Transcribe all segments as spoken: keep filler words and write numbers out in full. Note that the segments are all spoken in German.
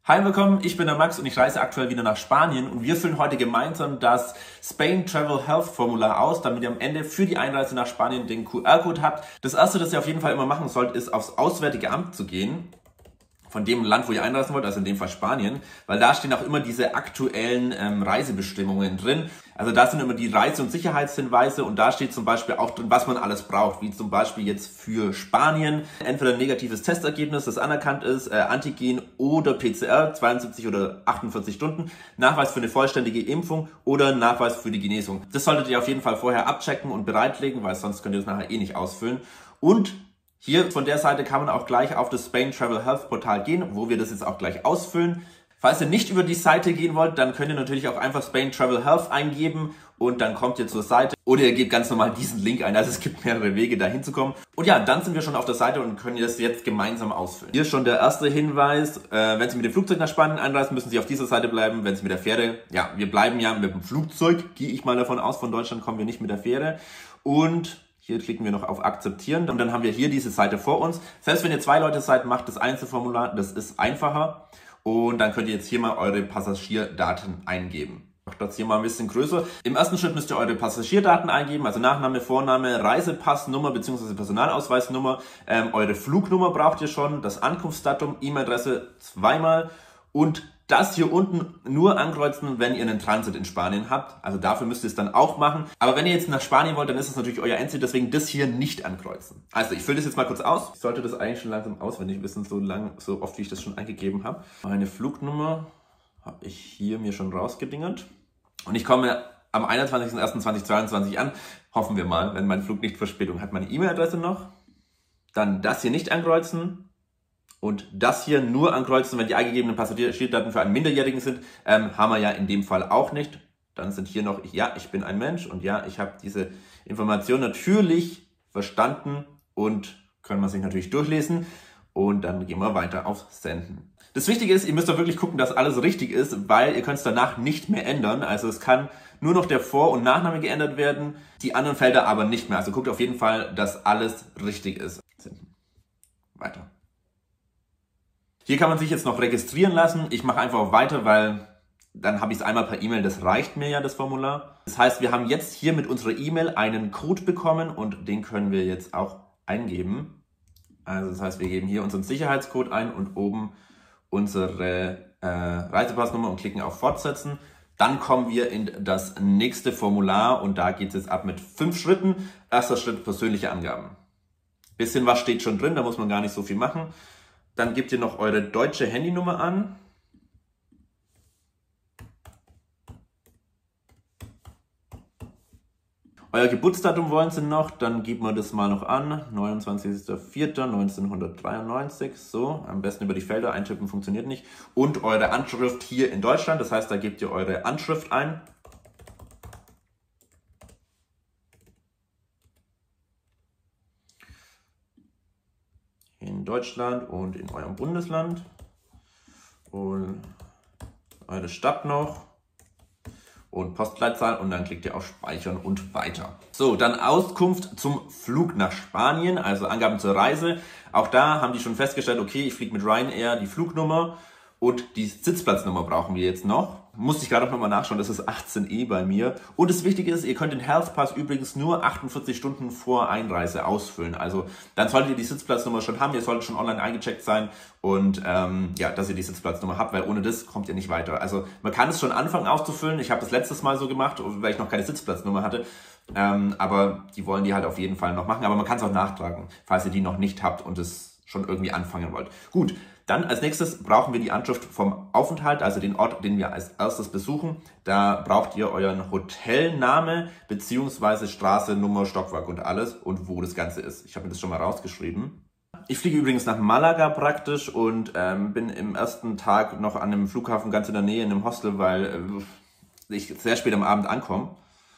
Hi, willkommen, ich bin der Max und ich reise aktuell wieder nach Spanien und wir füllen heute gemeinsam das Spain Travel Health Formular aus, damit ihr am Ende für die Einreise nach Spanien den Q R-Code habt. Das erste, das ihr auf jeden Fall immer machen sollt, ist aufs Auswärtige Amt zu gehen, von dem Land, wo ihr einreisen wollt, also in dem Fall Spanien, weil da stehen auch immer diese aktuellen ähm, Reisebestimmungen drin. Also da sind immer die Reise- und Sicherheitshinweise und da steht zum Beispiel auch drin, was man alles braucht, wie zum Beispiel jetzt für Spanien entweder ein negatives Testergebnis, das anerkannt ist, äh, Antigen oder P C R, zweiundsiebzig oder achtundvierzig Stunden, Nachweis für eine vollständige Impfung oder Nachweis für die Genesung. Das solltet ihr auf jeden Fall vorher abchecken und bereitlegen, weil sonst könnt ihr das nachher eh nicht ausfüllen. Und hier von der Seite kann man auch gleich auf das Spain Travel Health Portal gehen, wo wir das jetzt auch gleich ausfüllen. Falls ihr nicht über die Seite gehen wollt, dann könnt ihr natürlich auch einfach Spain Travel Health eingeben und dann kommt ihr zur Seite. Oder ihr gebt ganz normal diesen Link ein, also es gibt mehrere Wege da hinzukommen. Und ja, dann sind wir schon auf der Seite und können das jetzt gemeinsam ausfüllen. Hier schon der erste Hinweis, äh, wenn Sie mit dem Flugzeug nach Spanien einreisen, müssen Sie auf dieser Seite bleiben. Wenn Sie mit der Fähre, ja, wir bleiben ja mit dem Flugzeug, gehe ich mal davon aus, von Deutschland kommen wir nicht mit der Fähre. Und hier klicken wir noch auf Akzeptieren und dann haben wir hier diese Seite vor uns. Selbst wenn ihr zwei Leute seid, macht das Einzelformular, das ist einfacher. Und dann könnt ihr jetzt hier mal eure Passagierdaten eingeben. Ich mache das hier mal ein bisschen größer. Im ersten Schritt müsst ihr eure Passagierdaten eingeben, also Nachname, Vorname, Reisepassnummer bzw. Personalausweisnummer. Ähm, eure Flugnummer braucht ihr schon, das Ankunftsdatum, E-Mail-Adresse zweimal und das hier unten nur ankreuzen, wenn ihr einen Transit in Spanien habt. Also dafür müsst ihr es dann auch machen. Aber wenn ihr jetzt nach Spanien wollt, dann ist es natürlich euer Endziel, deswegen das hier nicht ankreuzen. Also ich fülle das jetzt mal kurz aus. Ich sollte das eigentlich schon langsam auswendig wissen, so lang, so oft wie ich das schon eingegeben habe. Meine Flugnummer habe ich hier mir schon rausgedingert. Und ich komme am einundzwanzigsten ersten zweitausendzweiundzwanzig an. Hoffen wir mal, wenn mein Flug nicht Verspätung hat. Meine E-Mail-Adresse noch. Dann das hier nicht ankreuzen. Und das hier nur ankreuzen, wenn die eingegebenen Passagierdaten für einen Minderjährigen sind, ähm, haben wir ja in dem Fall auch nicht. Dann sind hier noch, ja, ich bin ein Mensch und ja, ich habe diese Information natürlich verstanden und können wir sich natürlich durchlesen. Und dann gehen wir weiter auf Senden. Das Wichtige ist, ihr müsst da wirklich gucken, dass alles richtig ist, weil ihr könnt es danach nicht mehr ändern. Also es kann nur noch der Vor- und Nachname geändert werden, die anderen Felder aber nicht mehr. Also guckt auf jeden Fall, dass alles richtig ist. Senden. Weiter. Hier kann man sich jetzt noch registrieren lassen. Ich mache einfach auf Weiter, weil dann habe ich es einmal per E-Mail. Das reicht mir ja, das Formular. Das heißt, wir haben jetzt hier mit unserer E-Mail einen Code bekommen und den können wir jetzt auch eingeben. Also das heißt, wir geben hier unseren Sicherheitscode ein und oben unsere äh, Reisepassnummer und klicken auf Fortsetzen. Dann kommen wir in das nächste Formular und da geht es jetzt ab mit fünf Schritten. Erster Schritt, persönliche Angaben. Bisschen was steht schon drin, da muss man gar nicht so viel machen. Dann gebt ihr noch eure deutsche Handynummer an. Euer Geburtsdatum wollen sie noch, dann geben wir das mal noch an. neunundzwanzigster vierter neunzehnhundertdreiundneunzig. So, am besten über die Felder eintippen, funktioniert nicht. Und eure Anschrift hier in Deutschland, das heißt, da gebt ihr eure Anschrift ein. In Deutschland und in eurem Bundesland und eure Stadt noch und Postleitzahl und dann klickt ihr auf Speichern und weiter. So, dann Auskunft zum Flug nach Spanien, also Angaben zur Reise. Auch da haben die schon festgestellt, okay, ich fliege mit Ryanair, die Flugnummer und die Sitzplatznummer brauchen wir jetzt noch. Musste ich gerade noch mal nachschauen, das ist achtzehn E bei mir. Und das Wichtige ist, ihr könnt den Health Pass übrigens nur achtundvierzig Stunden vor Einreise ausfüllen. Also dann solltet ihr die Sitzplatznummer schon haben, ihr solltet schon online eingecheckt sein und ähm, ja, dass ihr die Sitzplatznummer habt, weil ohne das kommt ihr nicht weiter. Also man kann es schon anfangen auszufüllen. Ich habe das letztes Mal so gemacht, weil ich noch keine Sitzplatznummer hatte. Ähm, aber die wollen die halt auf jeden Fall noch machen. Aber man kann es auch nachtragen, falls ihr die noch nicht habt und es schon irgendwie anfangen wollt. Gut. Dann als nächstes brauchen wir die Anschrift vom Aufenthalt, also den Ort, den wir als erstes besuchen. Da braucht ihr euren Hotelname beziehungsweise Straße, Nummer, Stockwerk und alles und wo das Ganze ist. Ich habe mir das schon mal rausgeschrieben. Ich fliege übrigens nach Malaga praktisch und ähm, bin im ersten Tag noch an einem Flughafen ganz in der Nähe in einem Hostel, weil äh, ich sehr spät am Abend ankomme.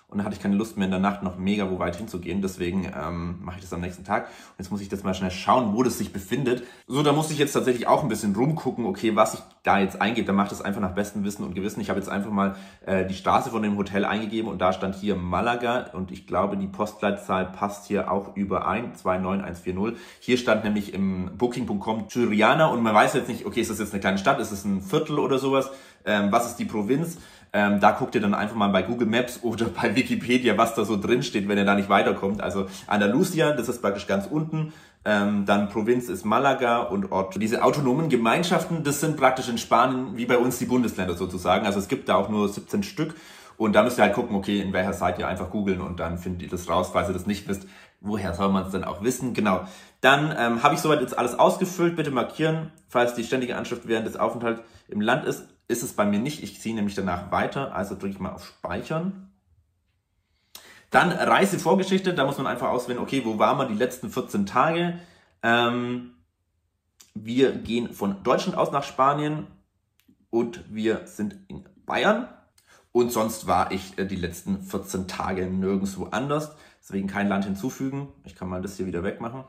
und dann hatte ich keine Lust mehr in der Nacht noch mega wo weit hinzugehen, deswegen ähm, mache ich das am nächsten Tag. Und jetzt muss ich das mal schnell schauen, wo das sich befindet. So, da muss ich jetzt tatsächlich auch ein bisschen rumgucken, okay, was ich da jetzt eingebe, dann mache ich das einfach nach bestem Wissen und Gewissen. Ich habe jetzt einfach mal äh, die Straße von dem Hotel eingegeben und da stand hier Malaga und ich glaube, die Postleitzahl passt hier auch überein, zwei neun eins vier null. Hier stand nämlich im Booking punkt com Churiana und man weiß jetzt nicht, okay, ist das jetzt eine kleine Stadt, ist das ein Viertel oder sowas, ähm, was ist die Provinz? Ähm, da guckt ihr dann einfach mal bei Google Maps oder bei Wikipedia, was da so drin steht, wenn ihr da nicht weiterkommt. Also Andalusia, das ist praktisch ganz unten. Ähm, dann Provinz ist Malaga und Ort. Diese autonomen Gemeinschaften, das sind praktisch in Spanien wie bei uns die Bundesländer sozusagen. Also es gibt da auch nur siebzehn Stück. Und da müsst ihr halt gucken, okay, in welcher Seite ihr einfach googeln und dann findet ihr das raus, falls ihr das nicht wisst. Woher soll man es denn auch wissen? Genau. Dann ähm, habe ich soweit jetzt alles ausgefüllt. Bitte markieren, falls die ständige Anschrift während des Aufenthalts im Land ist. Ist es bei mir nicht. Ich ziehe nämlich danach weiter. Also drücke ich mal auf Speichern. Dann Reisevorgeschichte. Da muss man einfach auswählen, okay, wo waren wir die letzten vierzehn Tage? Ähm, wir gehen von Deutschland aus nach Spanien und wir sind in Bayern. Und sonst war ich die letzten vierzehn Tage nirgendwo anders. Deswegen kein Land hinzufügen. Ich kann mal das hier wieder wegmachen.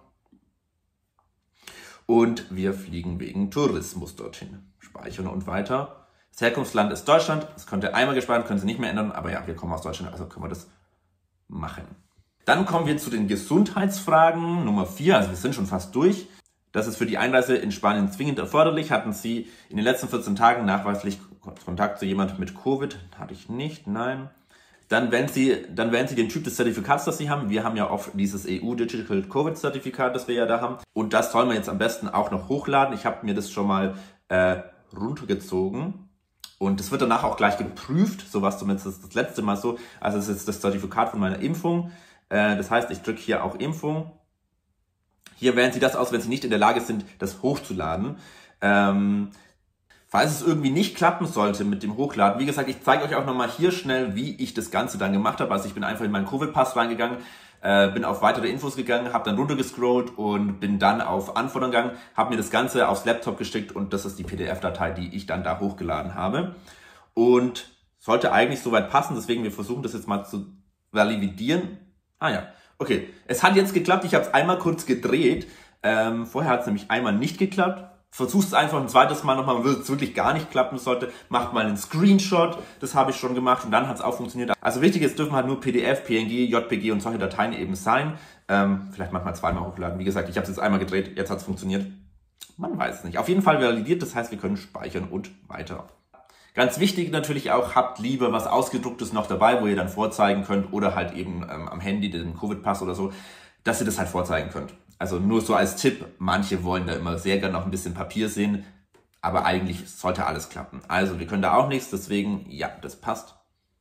Und wir fliegen wegen Tourismus dorthin. Speichern und weiter. Das Herkunftsland ist Deutschland. Das könnt ihr einmal gespeichert, können Sie nicht mehr ändern. Aber ja, wir kommen aus Deutschland, also können wir das machen. Dann kommen wir zu den Gesundheitsfragen. Nummer vier, also wir sind schon fast durch. Das ist für die Einreise in Spanien zwingend erforderlich. Hatten Sie in den letzten vierzehn Tagen nachweislich Kontakt zu jemandem mit Covid? Hatte ich nicht, nein. Dann wählen Sie, dann wählen Sie den Typ des Zertifikats, das Sie haben. Wir haben ja oft dieses E U Digital Covid Zertifikat, das wir ja da haben. Und das soll man jetzt am besten auch noch hochladen. Ich habe mir das schon mal äh, runtergezogen. Und das wird danach auch gleich geprüft. So war es zumindest das, das letzte Mal so. Also es ist jetzt das Zertifikat von meiner Impfung. Äh, das heißt, ich drücke hier auch Impfung. Hier wählen Sie das aus, wenn Sie nicht in der Lage sind, das hochzuladen. Ähm, falls es irgendwie nicht klappen sollte mit dem Hochladen, wie gesagt, ich zeige euch auch nochmal hier schnell, wie ich das Ganze dann gemacht habe. Also ich bin einfach in meinen Covid-Pass reingegangen, äh, bin auf weitere Infos gegangen, habe dann runtergescrollt und bin dann auf Anfordern gegangen, habe mir das Ganze aufs Laptop gesteckt und das ist die P D F-Datei, die ich dann da hochgeladen habe. Und sollte eigentlich soweit passen, deswegen wir versuchen das jetzt mal zu validieren. Ah ja. Okay, es hat jetzt geklappt, ich habe es einmal kurz gedreht, ähm, vorher hat es nämlich einmal nicht geklappt. Versucht es einfach ein zweites Mal nochmal, wenn es wirklich gar nicht klappen sollte, macht mal einen Screenshot, das habe ich schon gemacht und dann hat es auch funktioniert. Also wichtig ist, dürfen halt nur P D F, P N G, J P G und solche Dateien eben sein. Ähm, vielleicht manchmal zweimal hochladen, wie gesagt, ich habe es jetzt einmal gedreht, jetzt hat es funktioniert. Man weiß es nicht. Auf jeden Fall validiert, das heißt, wir können speichern und weiter. Ganz wichtig natürlich auch, habt lieber was Ausgedrucktes noch dabei, wo ihr dann vorzeigen könnt oder halt eben ähm, am Handy, den Covid-Pass oder so, dass ihr das halt vorzeigen könnt. Also nur so als Tipp, manche wollen da immer sehr gerne noch ein bisschen Papier sehen, aber eigentlich sollte alles klappen. Also wir können da auch nichts, deswegen ja, das passt.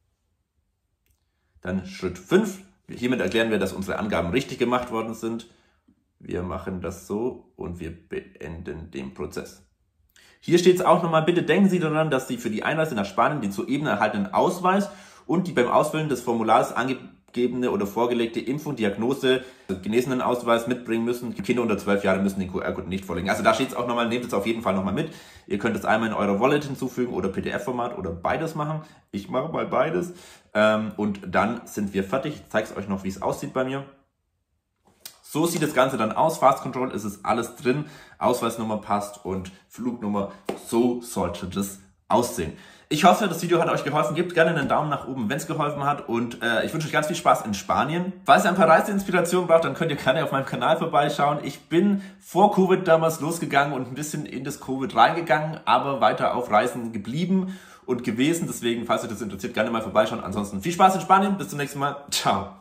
Dann Schritt fünf. Hiermit erklären wir, dass unsere Angaben richtig gemacht worden sind. Wir machen das so und wir beenden den Prozess. Hier steht es auch nochmal, bitte denken Sie daran, dass Sie für die Einreise nach Spanien den soeben erhaltenen Ausweis und die beim Ausfüllen des Formulars angegebene oder vorgelegte Impfung, Diagnose, genesenen Ausweis mitbringen müssen. Kinder unter zwölf Jahre müssen den Q R-Code nicht vorlegen. Also da steht es auch nochmal, nehmt es auf jeden Fall nochmal mit. Ihr könnt es einmal in eurer Wallet hinzufügen oder P D F-Format oder beides machen. Ich mache mal beides. Und dann sind wir fertig. Ich zeige es euch noch, wie es aussieht bei mir. So sieht das Ganze dann aus. Fast Control ist es alles drin. Ausweisnummer passt und Flugnummer. So sollte das aussehen. Ich hoffe, das Video hat euch geholfen. Gebt gerne einen Daumen nach oben, wenn es geholfen hat. Und äh, ich wünsche euch ganz viel Spaß in Spanien. Falls ihr ein paar Reiseinspirationen braucht, dann könnt ihr gerne auf meinem Kanal vorbeischauen. Ich bin vor Covid damals losgegangen und ein bisschen in das Covid reingegangen, aber weiter auf Reisen geblieben und gewesen. Deswegen, falls euch das interessiert, gerne mal vorbeischauen. Ansonsten viel Spaß in Spanien. Bis zum nächsten Mal. Ciao.